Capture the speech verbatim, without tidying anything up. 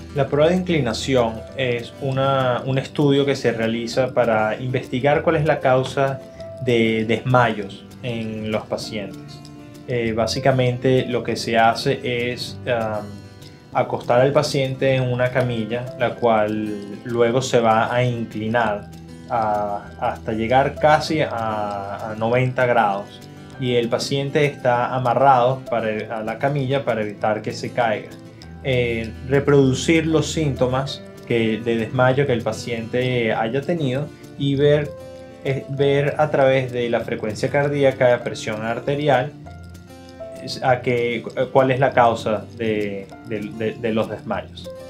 La prueba de inclinación es una- un estudio que se realiza para investigar cuál es la causa de desmayos en los pacientes. Eh, básicamente lo que se hace es am, acostar al paciente en una camilla, la cual luego se va a inclinar a- hasta llegar casi a, a noventa grados. Y el paciente está amarrado para- a la camilla para evitar que se caiga. Eh, reproducir los síntomas que, de desmayo que el paciente haya tenido y ver, eh, ver a través de la frecuencia cardíaca, presión arterial, es- a que, cuál es la causa de, de- de- de los desmayos.